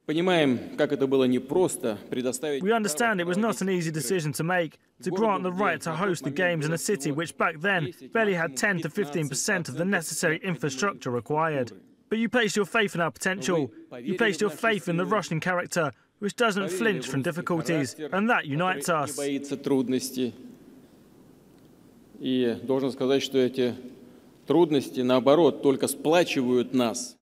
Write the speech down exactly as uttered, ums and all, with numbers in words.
We understand it was not an easy decision to make, to grant the right to host the Games in a city which back then barely had ten to fifteen percent of the necessary infrastructure required. But you placed your faith in our potential. You placed your faith in the Russian character, which doesn't flinch from difficulties, and that unites us. И должен сказать, что эти трудности, наоборот, только сплачивают нас.